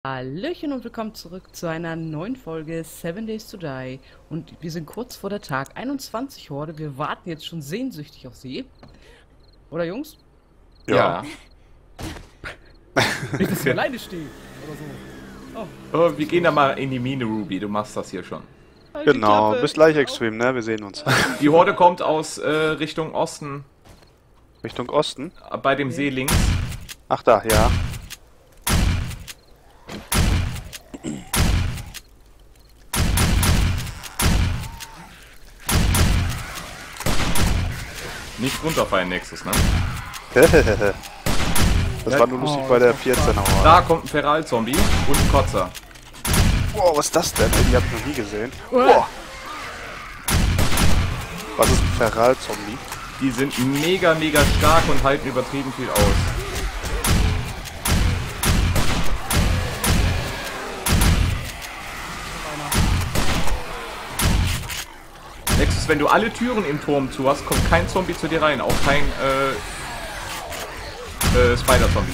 Hallöchen und willkommen zurück zu einer neuen Folge 7 Days to Die. Und wir sind kurz vor der Tag 21 Horde. Wir warten jetzt schon sehnsüchtig auf sie. Oder Jungs? Ja. Nicht, dass ich alleine stehe. Oder so. Oh, wir gehen da mal in die Mine, Ruby. Du machst das hier schon. Halt die Genau, Klappe. bis gleich Extreme, ne? Wir sehen uns. Die Horde kommt aus Richtung Osten, Richtung Osten. bei dem See links. Ach da, ja. Nicht runterfallen, Nexus, ne? Das war nur lustig bei der 14er Horde. Da kommt ein Feral-Zombie und ein Kotzer. Wow, was ist das denn? Ey, die hab ich noch nie gesehen. Uah. Wow. Was ist ein Feral-Zombie? Die sind mega stark und halten übertrieben viel aus. Nexus, wenn du alle Türen im Turm zu hast, kommt kein Zombie zu dir rein. Auch kein Spider-Zombie.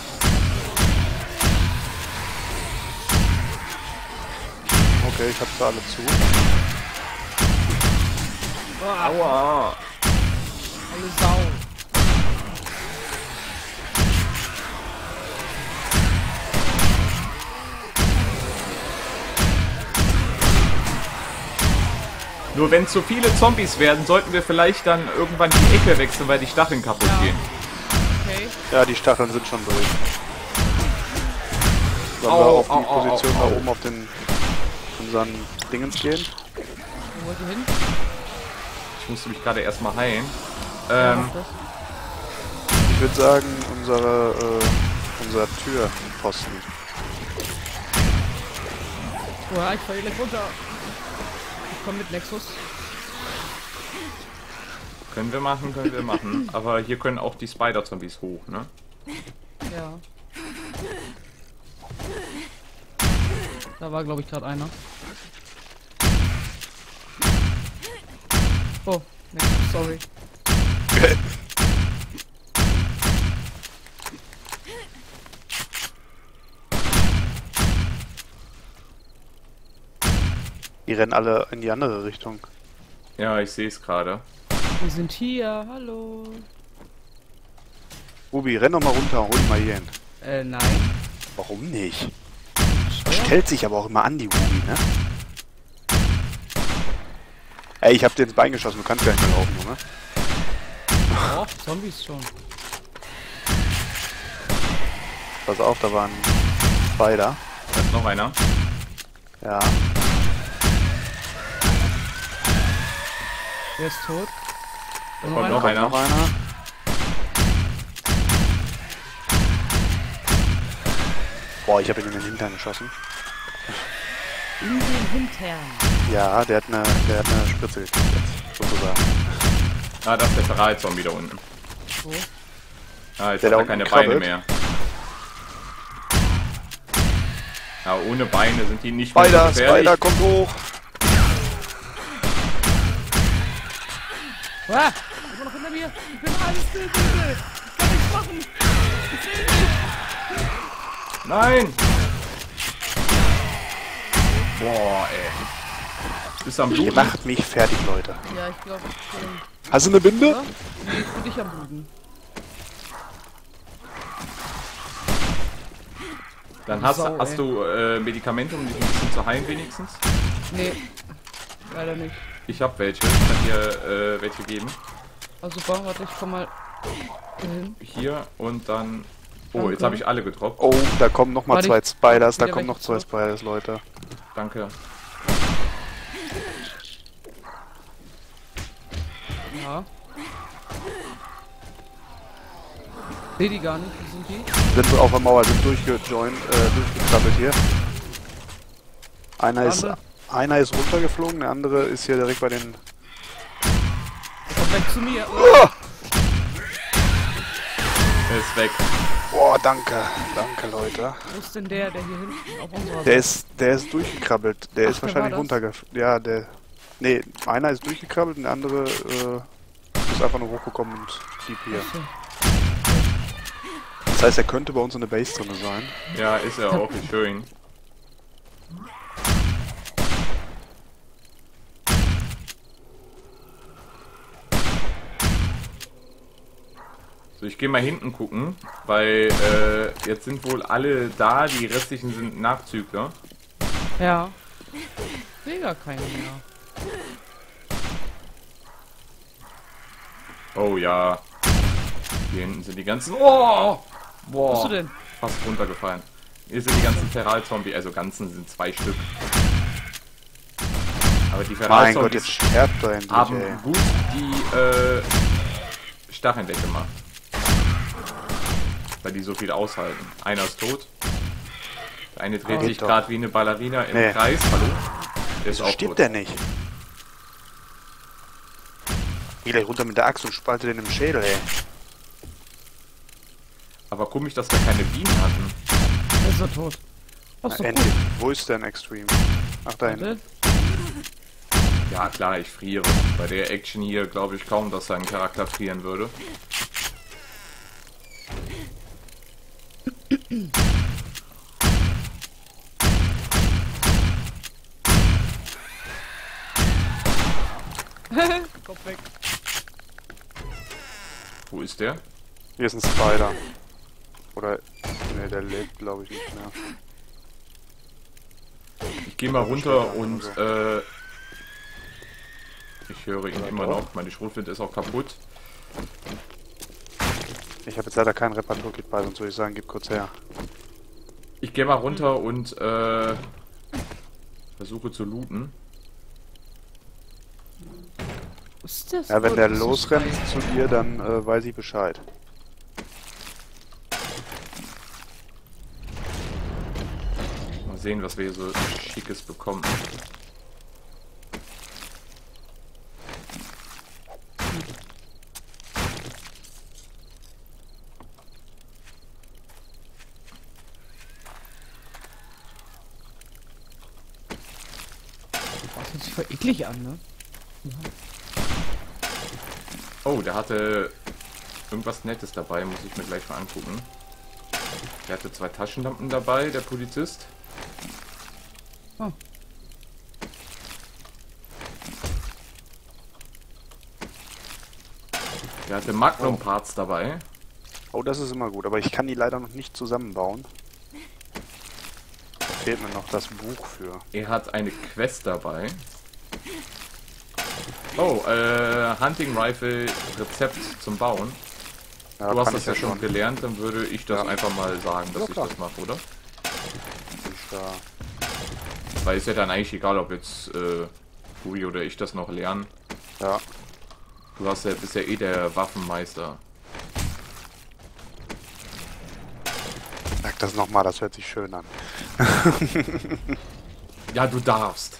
Okay, ich hab sie alle zu. Aua! Alle Sau. Nur wenn zu viele Zombies werden, sollten wir vielleicht dann irgendwann die Ecke wechseln, weil die Stacheln kaputt gehen. Okay. Ja, die Stacheln sind schon durch. Sollen wir auf die Position da oben auf den unseren Dingens gehen? Wo wollt ihr hin? Ich musste mich gerade erstmal heilen. Macht das. Ich würde sagen, unser Türpfosten. Uah, ich falle gleich runter. Ich komm mit Nexus. Können wir machen. Aber hier können auch die Spider-Zombies hoch, ne? Ja. Da war, glaube ich, gerade einer. Oh, Nexus, sorry. Die rennen alle in die andere Richtung. Ja, ich sehe es gerade. Wir sind hier, hallo. Ruby, renn doch mal runter, hol die mal hier hin. Nein. Warum nicht? Steuern? Stellt sich aber auch immer an, die Ruby, ne? Ey, ich hab dir ins Bein geschossen, du kannst gar nicht mehr laufen, ne? Oh, Zombies schon. Pass auf, da waren Spider. Da ist noch einer. Ja. Der ist tot. Da kommt noch einer. Noch einer. Boah, ich habe ihn in den Hintern geschossen. In den Hintern. Ja, der hat eine Spritze gekriegt jetzt, sozusagen. Ah, das ist der Feral-Zombie da unten. So. Ah, jetzt Der hat da er keine unten Beine krabbelt. mehr. Ja, ohne Beine sind die nicht mehr so Spider, gefährlich. Spider, kommt hoch! Ah, immer noch hinter mir. Ich bin alles bitte. Ich kann nichts machen. Ich will nicht. Nein! Boah, ey. Bist am Ihr Blut? macht mich fertig, Leute. Ja, ich glaube, Hast du eine Binde? oder? Nee, für dich am Bluten. Dann hast Sau, ey. du Medikamente, um dich ein bisschen zu heilen wenigstens? Nee, leider nicht. Ich hab welche. Ich kann dir welche geben. Ah, super, warte, ich komm mal hin. Hier und dann... Oh, Danke. jetzt habe ich alle gedroppt. Oh, da kommen noch mal Warte, zwei ich- Spiders, da wieder kommen welche noch zwei zurück. Spiders, Leute. Danke. Ja. Seh die gar nicht, wie sind die? Sind auf der Mauer, sind durchgekrabbelt hier. Einer ist runtergeflogen, der andere ist hier direkt bei den... Komm weg zu mir. Er ist weg. Boah, danke, danke, Leute. Wo ist denn der hier hinten auf unserer Der Seite? ist durchgekrabbelt. Der ist der wahrscheinlich war das? runtergeflogen. Ja, der... Nee, einer ist durchgekrabbelt und der andere ist einfach nur hochgekommen und blieb hier. Achso. Das heißt, er könnte bei uns in der Base drin sein. Ja, ist er auch, ich höre ihn. So, ich gehe mal hinten gucken, weil jetzt sind wohl alle da, die restlichen sind Nachzügler. Ja. Ich sehe gar keinen mehr. Oh ja. Hier hinten sind die ganzen... Oh! Was Boah, bist du denn? fast runtergefallen. Hier sind die ganzen Feral-Zombie, also ganzen sind 2 Stück. Aber die Mein Gott, jetzt Feral-Zombies sterbt er endlich, haben ey. gut die Stacheln weggemacht. Weil die so viel aushalten. Einer ist tot. Der eine dreht sich doch. gerade wie eine Ballerina im Nee. Kreis. Hallo? Der ist Wieso auch stirbt tot. der nicht? Geh gleich runter mit der Axt und spalte den im Schädel, ey. Aber komisch, dass wir keine Bienen hatten. Er ist so tot. Ach so, Endlich. Wo ist denn Extreme? Ach, da hinten. Warte. Ja klar, ich friere. Bei der Action hier glaube ich kaum, dass sein Charakter frieren würde. Kopf weg. Wo ist der? Hier ist ein Spider. Oder... Ne, der lebt, glaube ich, nicht mehr. Ich gehe mal runter und so. ich höre ihn Ja, immer doch. noch. Meine Schrotflinte ist auch kaputt. Ich habe jetzt leider kein Reparaturkit bei, sonst würde ich sagen, gib kurz her. Ich gehe mal runter und versuche zu looten. Was ist das? Ja, wenn wohl? der Das ist so losrennt frei. zu dir, dann weiß ich Bescheid. Mal sehen, was wir hier so Schickes bekommen. Das hört sich voll eklig an, ne? Oh, der hatte irgendwas Nettes dabei, muss ich mir gleich mal angucken. Der hatte 2 Taschenlampen dabei, der Polizist. Oh. Der hatte Magnum-Parts dabei. Oh, das ist immer gut, aber ich kann die leider noch nicht zusammenbauen. Da fehlt mir noch das Buch für. Er hat eine Quest dabei. Oh, Hunting Rifle Rezept zum Bauen. Ja, Du hast kann das ich ja schon gelernt, dann würde ich das Ja. einfach mal sagen, dass Ja, ich klar. das mache, oder? Ich da. Weil ist ja dann eigentlich egal, ob jetzt Uri oder ich das noch lernen. Ja. Du hast ja, bist ja eh der Waffenmeister. Sag das nochmal, das hört sich schön an. Ja, du darfst.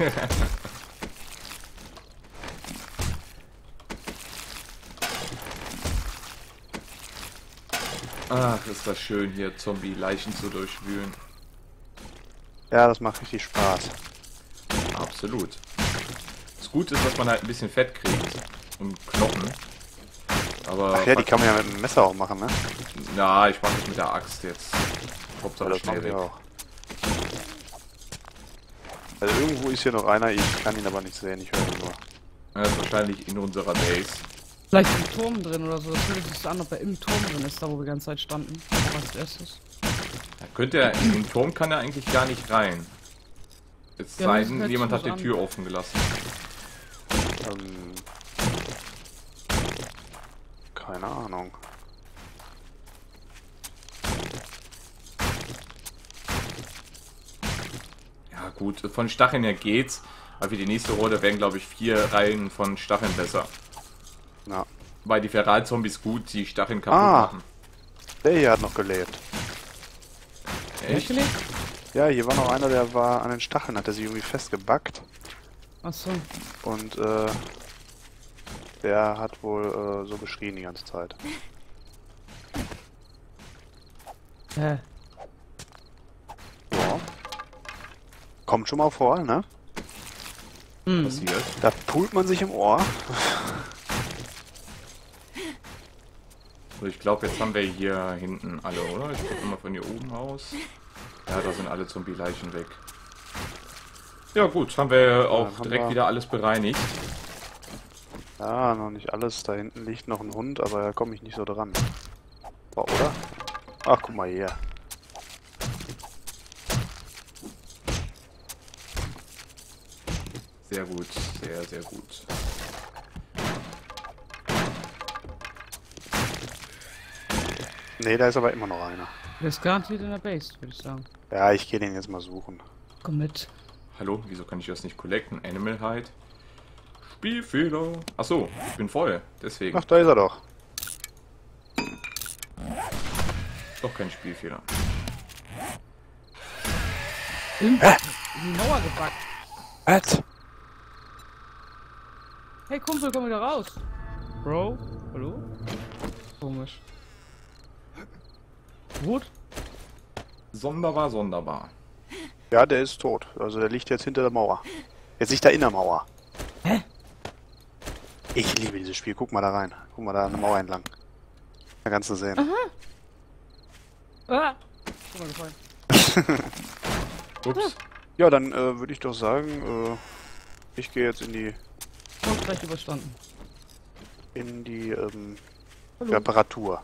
Ach, ist das schön hier, Zombie-Leichen zu durchwühlen. Ja, das macht richtig Spaß. Absolut. Das Gute ist, dass man halt ein bisschen Fett kriegt und Knochen. Aber Ach ja, die kann man ja mit dem Messer auch machen, ne? na, ich mache das mit der Axt jetzt. Hauptsache Das schnell mache ich weg. auch. Also irgendwo ist hier noch einer, ich kann ihn aber nicht sehen, ich höre ihn nur. Er ist wahrscheinlich in unserer Base. Vielleicht im Turm drin oder so. Das hört sich so an, ob er im Turm drin ist, da wo wir die ganze Zeit standen. Aber als erstes. Da könnte er, in den Turm kann er eigentlich gar nicht rein. Es Ja, sei das denn, hört jemand sich hat die so an. Tür offen gelassen. Keine Ahnung. Ja gut, von Stacheln her geht's. Aber für die nächste Runde wären, glaube ich, 4 Reihen von Stacheln besser. Na, Weil die Feral-Zombies gut die Stacheln kaputt Ah. machen. der hier hat noch gelebt. Echt? Ja, hier war noch einer, der war an den Stacheln, hat er sich irgendwie festgebackt. Achso. Und der hat wohl so geschrien die ganze Zeit. Hä? Ja. Kommt schon mal vor, ne? Hm. Da pult man sich im Ohr. So, ich glaube, jetzt haben wir hier hinten alle, oder? Ich gucke mal von hier oben aus. Ja, da sind alle Zombie-Leichen weg. Ja gut, haben wir auch haben direkt wir- wieder alles bereinigt. Ja, noch nicht alles. Da hinten liegt noch ein Hund, aber da komme ich nicht so dran. Oh, oder? Ach, guck mal hier. Sehr gut, sehr, sehr gut. Nee, da ist aber immer noch einer. Der ist garantiert in der Base, würde ich sagen. Ja, ich gehe den jetzt mal suchen. Komm mit. Hallo, wieso kann ich das nicht collecten? Animal Hide. Spielfehler. Achso, ich bin voll, deswegen. Ach, da ist er doch. Doch kein Spielfehler. In die Mauer gepackt. Was? Hey Kumpel, komm wieder raus. Bro, hallo? Komisch. Gut? Sonderbar, sonderbar. Ja, der ist tot. Also der liegt jetzt hinter der Mauer. Jetzt liegt er in der Mauer. Hä? Ich liebe dieses Spiel. Guck mal da rein. Guck mal da an der Mauer entlang. Da kannst du sehen. Ah! Schon mal gefallen. Ups. Ja, dann würde ich doch sagen, ich gehe jetzt in die Erfolgreich überstanden. Hallo. Reparatur.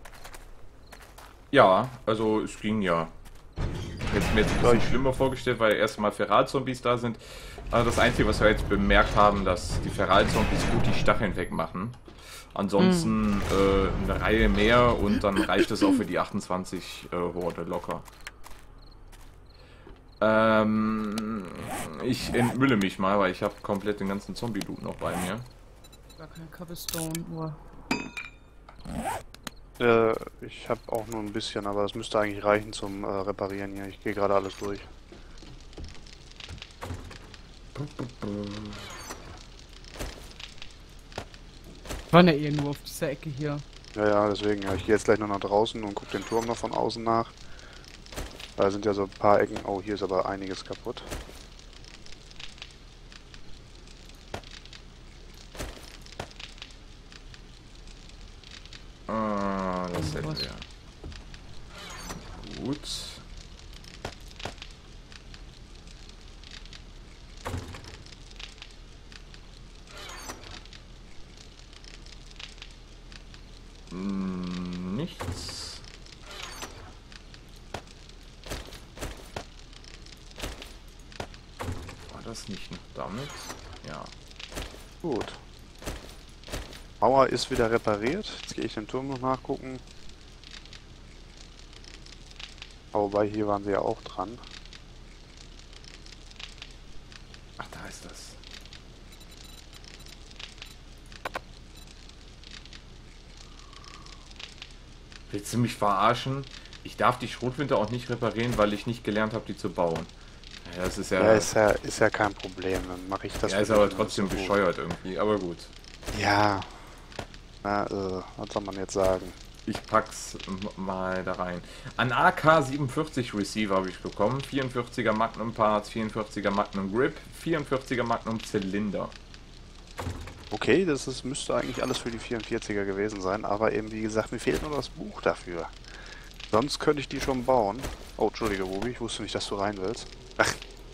Ja, also es ging ja. Ich hätte mir jetzt ein bisschen schlimmer vorgestellt, weil erstmal Feral-Zombies da sind. Also das Einzige, was wir jetzt bemerkt haben, dass die Feral-Zombies gut die Stacheln wegmachen. Ansonsten eine Reihe mehr und dann reicht es auch für die 28 Horde locker. Ich entmülle mich mal, weil ich habe komplett den ganzen Zombie-Loot noch bei mir. Gar kein Cobblestone, nur. Ich habe auch nur ein bisschen, aber das müsste eigentlich reichen zum Reparieren hier. Ich gehe gerade alles durch. Waren ja eh nur auf dieser Ecke hier. Ja, deswegen, ja, ich gehe jetzt gleich noch nach draußen und gucke den Turm noch von außen nach. Da sind ja so ein paar Ecken. Oh, hier ist aber einiges kaputt. Das hätten was? wir. Gut. Nichts. War das nicht noch damit? Ja. Gut. Mauer ist wieder repariert. Jetzt gehe ich den Turm noch nachgucken. Aber wobei, hier waren sie ja auch dran. Ach, da ist das. Willst du mich verarschen? Ich darf die Schrotflinte auch nicht reparieren, weil ich nicht gelernt habe, die zu bauen. Ja, das ist ja... Ja, ist ja kein Problem. Dann mache ich das. ja, für ist aber den trotzdem so gut. bescheuert irgendwie, aber gut. Ja. Na, was soll man jetzt sagen? Ich pack's mal da rein. An AK-47 Receiver habe ich bekommen. 44er Magnum Parts, 44er Magnum Grip, 44er Magnum Zylinder. Okay, müsste eigentlich alles für die 44er gewesen sein, aber eben wie gesagt, mir fehlt nur das Buch dafür. Sonst könnte ich die schon bauen. Oh, Entschuldige, Wobi, ich wusste nicht, dass du rein willst. Ach.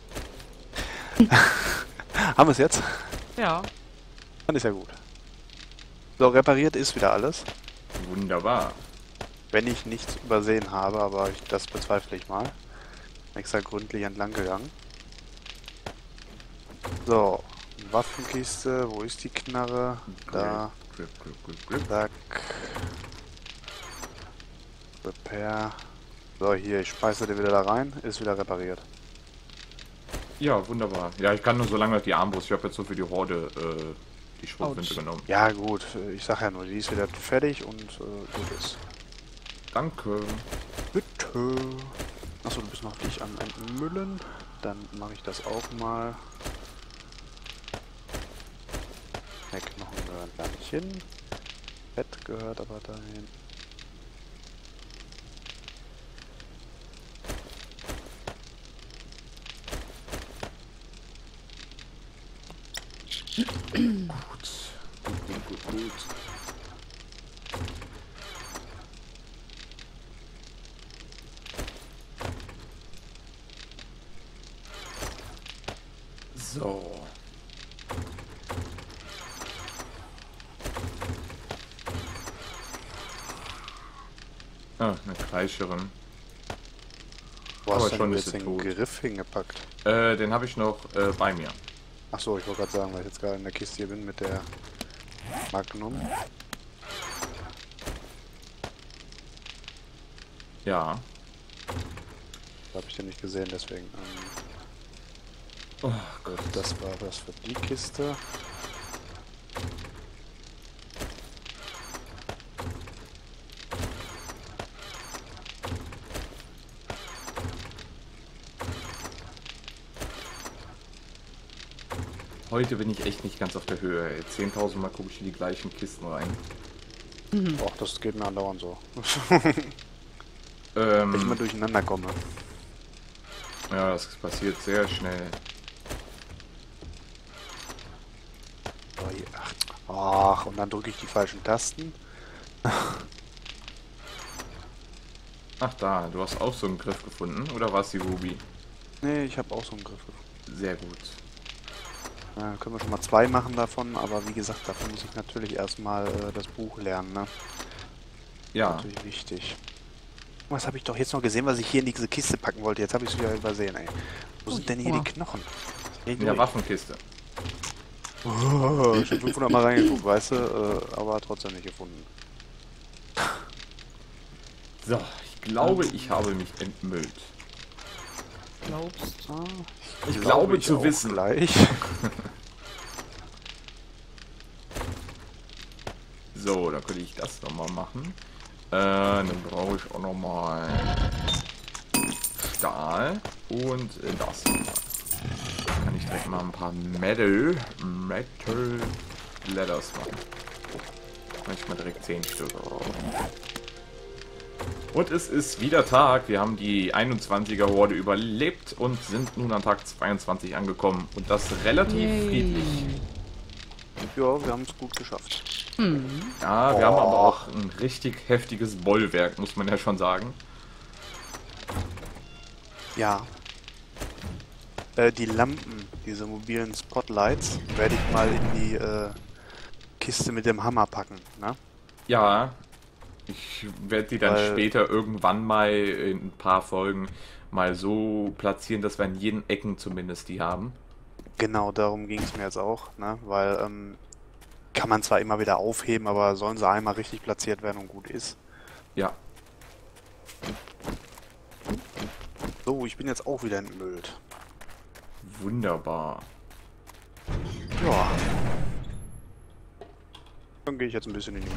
Haben wir es jetzt? Ja. Dann ist ja gut. So, repariert ist wieder alles. Wunderbar. Wenn ich nichts übersehen habe, aber das bezweifle ich mal. Extra gründlich entlang gegangen. So, Waffenkiste, wo ist die Knarre? Da, Grip, grip, grip, grip. zack. Repair. So, hier, ich speise die wieder da rein, ist wieder repariert. Ja, wunderbar. Ja, ich kann nur so lange die Armbrust. Ich habe jetzt so für die Horde die Schrotflinte Autsch. genommen. Ja gut, ich sag ja nur, die ist wieder fertig und gut ist. Danke. Bitte. Achso, du bist noch dich am Entmüllen. Dann mache ich das auch mal. Knochen gehören da nicht hin. Bett gehört aber dahin. Gut. Gut. So. Ah, eine Kreischerin. Wo Aber hast du schon denn ist jetzt sie den tot. Griff hingepackt? Den habe ich noch bei mir. Achso, ich wollte gerade sagen, weil ich jetzt gerade in der Kiste hier bin mit der Magnum. Ja. Habe ich den nicht gesehen, deswegen. Oh Gott. Das war das für die Kiste. Heute bin ich echt nicht ganz auf der Höhe. 10.000 Mal gucke ich in die gleichen Kisten rein. Och, das geht mir andauernd so. Wenn ich mal durcheinander komme. Ja, das passiert sehr schnell. Ach, und dann drücke ich die falschen Tasten. Ach da, du hast auch so einen Griff gefunden, oder war es die Ruby? Nee, ich habe auch so einen Griff gefunden. Sehr gut. Können wir schon mal 2 machen davon, aber wie gesagt, dafür muss ich natürlich erstmal das Buch lernen, ne? Ja, Natürlich wichtig. Was habe ich doch jetzt noch gesehen, was ich hier in diese Kiste packen wollte? Jetzt habe ich es wieder übersehen, ey. Wo sind denn hier die Knochen? in der Waffenkiste. Oh, ich habe 500 Mal reingeguckt, weißt du, aber trotzdem nicht gefunden. So, ich glaube, ich habe mich entmüllt. Glaubst du? Ich glaube zu auch wissen. Gleich. So, dann könnte ich das nochmal machen. Dann brauche ich auch nochmal Stahl und das nochmal. Kann ich direkt mal ein paar Metal Letters machen. Manchmal direkt 10 Stück. Und es ist wieder Tag. Wir haben die 21er Horde überlebt und sind nun an Tag 22 angekommen. Und das relativ friedlich. Ja, wir haben es gut geschafft. Ja, wir haben aber auch ein richtig heftiges Bollwerk, muss man ja schon sagen. Ja. Die Lampen, diese mobilen Spotlights, werde ich mal in die Kiste mit dem Hammer packen, ne? Ja, ich werde die dann später irgendwann mal in ein paar Folgen mal so platzieren, dass wir in jeden Ecken zumindest die haben. Genau, darum ging es mir jetzt auch, ne? Weil, kann man zwar immer wieder aufheben, aber sollen sie einmal richtig platziert werden und gut ist. Ja. So, ich bin jetzt auch wieder entmüllt. Wunderbar. Ja. Dann gehe ich jetzt ein bisschen in die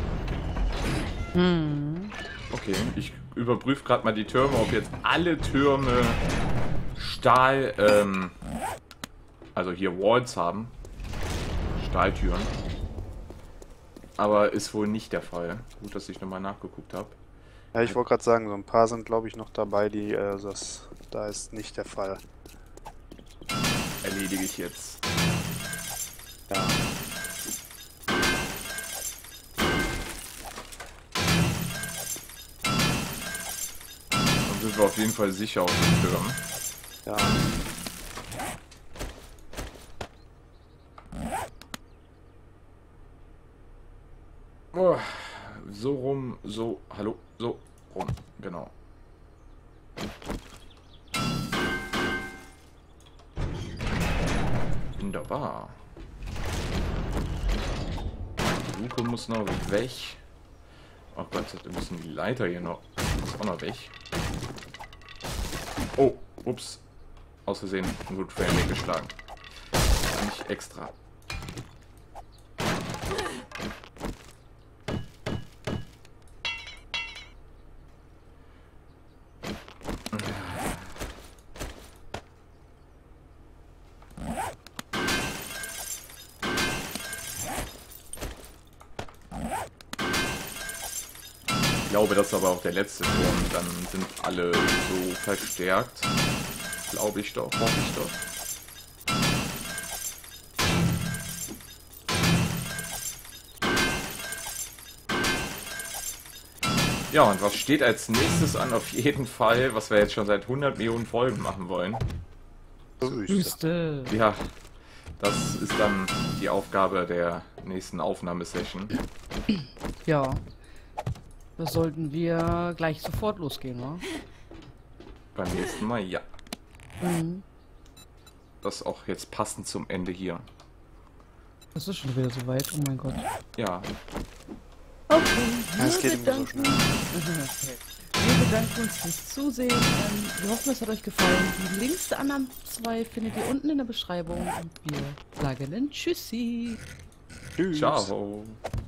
Mine. Okay, ich überprüfe gerade mal die Türme, ob jetzt alle Türme Stahl, also hier Walls haben. Stahltüren. Aber ist wohl nicht der Fall. Gut, dass ich nochmal nachgeguckt habe. Ja, ich wollte gerade sagen, so ein paar sind glaube ich noch dabei, die da ist nicht der Fall. Erledige ich jetzt. Ja. Dann sind wir auf jeden Fall sicher auf den Türmen. Ja. Oh, so rum, so, hallo, so rum, genau. Wunderbar. Die Luke muss noch weg. Oh Gott, wir müssen die Leiter hier noch, muss auch noch weg. Oh, ups. Aus Versehen einen Root Frame weggeschlagen. Nicht extra. Ich glaube, das ist aber auch der letzte Turm. Dann sind alle so verstärkt. Glaube ich doch, hoffe ich doch. Ja, und was steht als nächstes an? Auf jeden Fall, was wir jetzt schon seit 100 Millionen Folgen machen wollen. Wüste. Ja, das ist dann die Aufgabe der nächsten Aufnahmesession. Ja. Da sollten wir gleich sofort losgehen, wa? Beim nächsten Mal, ja. Mhm. Das auch jetzt passend zum Ende hier. Das ist schon wieder so weit, oh mein Gott. Ja, Okay, Ja, es geht immer so schnell. Wir bedanken uns fürs Zusehen. Wir hoffen, es hat euch gefallen. Die Links der anderen zwei findet ihr unten in der Beschreibung. Und wir sagen dann Tschüssi. Tschüss. ciao.